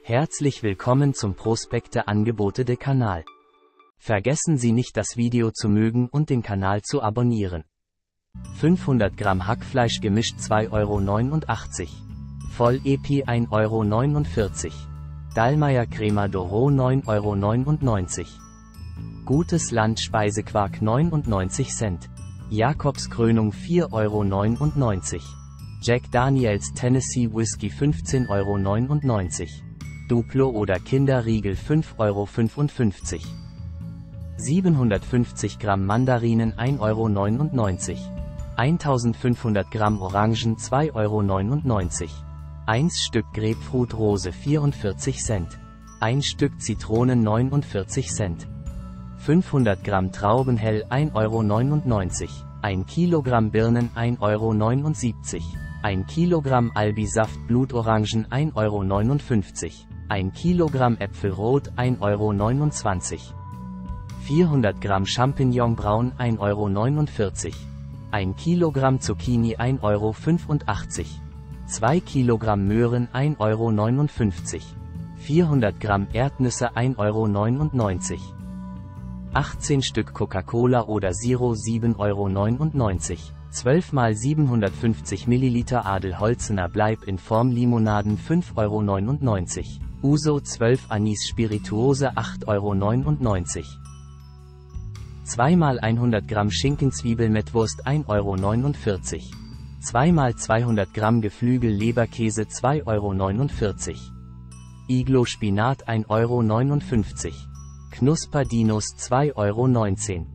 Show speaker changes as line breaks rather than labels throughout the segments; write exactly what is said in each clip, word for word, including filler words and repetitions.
Herzlich willkommen zum Prospekte Angebote de Kanal. Vergessen Sie nicht, das Video zu mögen und den Kanal zu abonnieren. fünfhundert Gramm Hackfleisch gemischt zwei Euro neunundachtzig. Voll-Epi ein Euro neunundvierzig. Dallmayr Crema d'Oro neun Euro neunundneunzig. Gutes Land Speisequark neunundneunzig Cent. Jakobs Krönung vier Euro neunundneunzig. Jack Daniels Tennessee Whiskey fünfzehn Euro neunundneunzig. Duplo oder Kinderriegel fünf Euro fünfundfünfzig. siebenhundertfünfzig Gramm Mandarinen ein Euro neunundneunzig. eintausendfünfhundert Gramm Orangen zwei Euro neunundneunzig. eins Stück Grapefruit Rose vierundvierzig Cent. ein Stück Zitronen neunundvierzig Cent. fünfhundert Gramm Traubenhell ein Euro neunundneunzig. ein Kilogramm Birnen ein Euro neunundsiebzig. ein Kilogramm Albi-Saft Blutorangen ein Euro neunundfünfzig. ein Kilogramm Äpfelrot ein Euro neunundzwanzig. vierhundert Gramm Champignon braun ein Euro neunundvierzig. ein Kilogramm Zucchini ein Euro fünfundachtzig. zwei Kilogramm Möhren ein Euro neunundfünfzig. vierhundert Gramm Erdnüsse ein Euro neunundneunzig. achtzehn Stück Coca-Cola oder Zero sieben Euro neunundneunzig. zwölf mal siebenhundertfünfzig Milliliter Adelholzener Bleib in Form Limonaden fünf Euro neunundneunzig. Uso zwölf Anis Spirituose acht Euro neunundneunzig. zwei mal hundert Gramm Schinkenzwiebelmettwurst ein Euro neunundvierzig. zwei mal zweihundert Gramm Geflügel Leberkäse zwei Euro neunundvierzig. Iglo Spinat ein Euro neunundfünfzig. Knusperdinos zwei Euro neunzehn.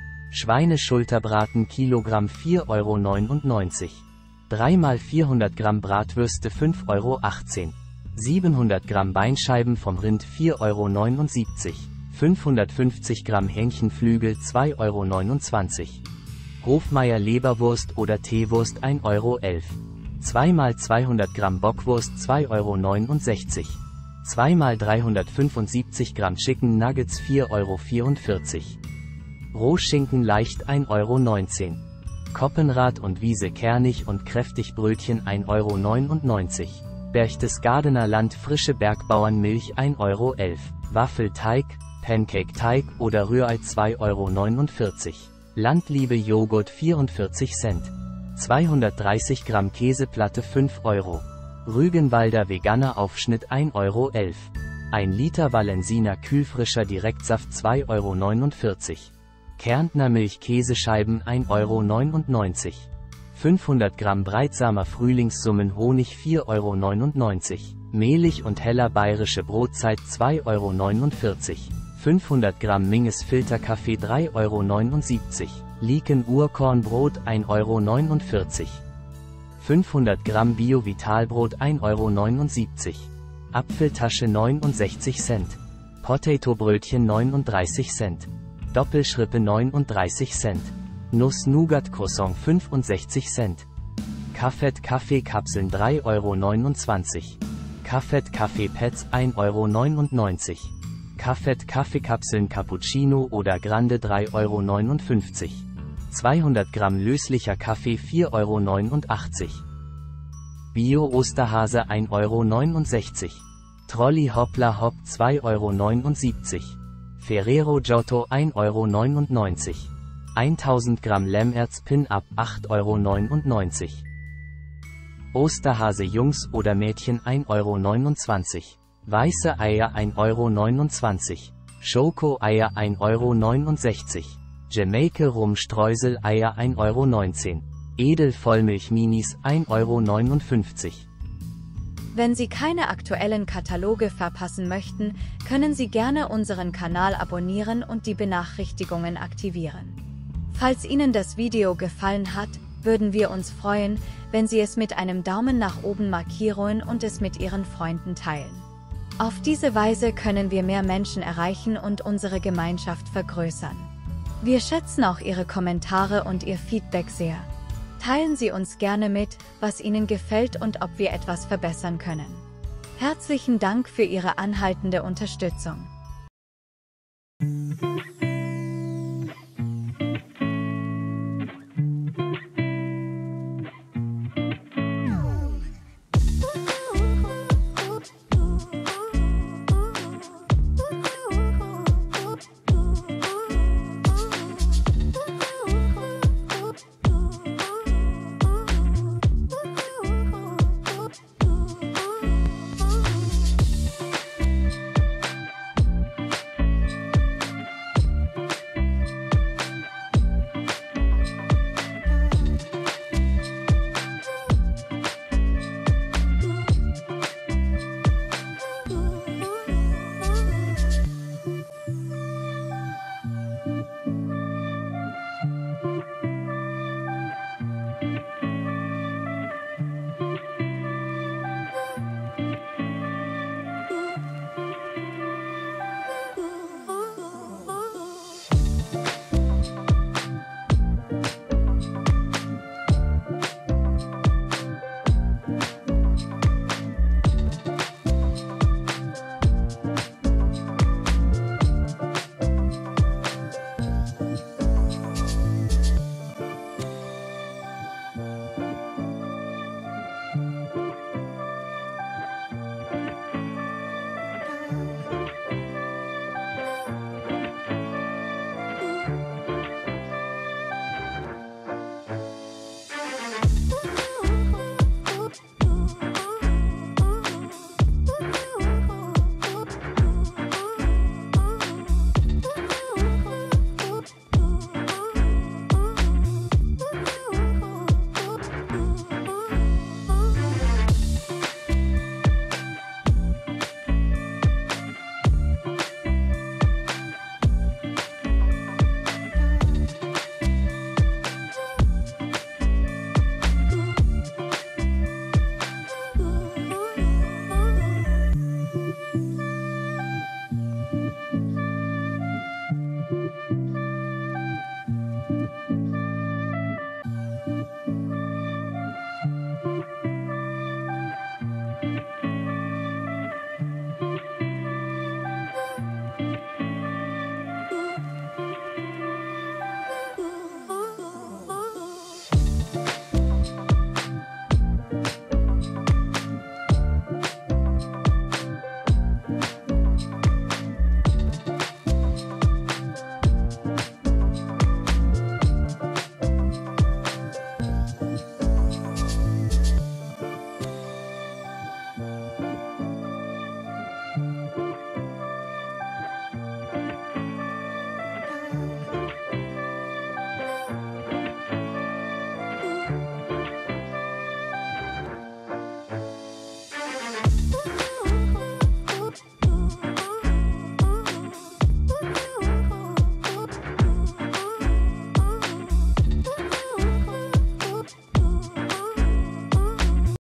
Schweineschulterbraten Kilogramm vier Euro neunundneunzig. drei mal vierhundert Gramm Bratwürste fünf Euro achtzehn. siebenhundert Gramm Beinscheiben vom Rind vier Euro neunundsiebzig. fünfhundertfünfzig Gramm Hähnchenflügel zwei Euro neunundzwanzig. Hofmeier Leberwurst oder Teewurst ein Euro elf. zwei mal zweihundert Gramm Bockwurst zwei Euro neunundsechzig. zwei mal dreihundertfünfundsiebzig Gramm Chicken Nuggets vier Euro vierundvierzig. Rohschinken leicht ein Euro neunzehn. Koppenrad und Wiese kernig und kräftig Brötchen ein Euro neunundneunzig. Berchtesgadener Land frische Bergbauernmilch ein Euro elf. Waffelteig, Pancake-Teig oder Rührei zwei Euro neunundvierzig. Landliebe Joghurt vierundvierzig Cent. zweihundertdreißig Gramm Käseplatte fünf Euro. Rügenwalder veganer Aufschnitt ein Euro elf. ein Liter Valensiner kühlfrischer Direktsaft zwei Euro neunundvierzig. Kärntner Milchkäsescheiben ein Euro neunundneunzig. fünfhundert Gramm Breitsamer Frühlingssummen Honig vier Euro neunundneunzig. Mehlig und heller bayerische Brotzeit zwei Euro neunundvierzig. fünfhundert Gramm Minges Filterkaffee drei Euro neunundsiebzig. Liken Urkornbrot ein Euro neunundvierzig. fünfhundert Gramm Bio-Vitalbrot ein Euro neunundsiebzig. Apfeltasche neunundsechzig Cent. Potato-Brötchen neununddreißig Cent. Doppelschrippe neununddreißig Cent. Nuss-Nougat-Croissant fünfundsechzig Cent. Kaffet Kaffeekapseln drei Euro neunundzwanzig. Kaffet Kaffeepads ein Euro neunundneunzig. Kaffet Kaffeekapseln Cappuccino oder Grande drei Euro neunundfünfzig. zweihundert Gramm löslicher Kaffee vier Euro neunundachtzig. Bio-Osterhase ein Euro neunundsechzig. Trolli Hoppla Hopp zwei Euro neunundsiebzig. Ferrero Giotto ein Euro neunundneunzig. tausend Gramm Lemmerz Pin-Up acht Euro neunundneunzig. Osterhase Jungs oder Mädchen ein Euro neunundzwanzig. Weiße Eier ein Euro neunundzwanzig. Schoko-Eier ein Euro neunundsechzig. Jamaica Rum Streusel Eier ein Euro neunzehn. Edel Vollmilch Minis ein Euro neunundfünfzig.
Wenn Sie keine aktuellen Kataloge verpassen möchten, können Sie gerne unseren Kanal abonnieren und die Benachrichtigungen aktivieren. Falls Ihnen das Video gefallen hat, würden wir uns freuen, wenn Sie es mit einem Daumen nach oben markieren und es mit Ihren Freunden teilen. Auf diese Weise können wir mehr Menschen erreichen und unsere Gemeinschaft vergrößern. Wir schätzen auch Ihre Kommentare und Ihr Feedback sehr. Teilen Sie uns gerne mit, was Ihnen gefällt und ob wir etwas verbessern können. Herzlichen Dank für Ihre anhaltende Unterstützung.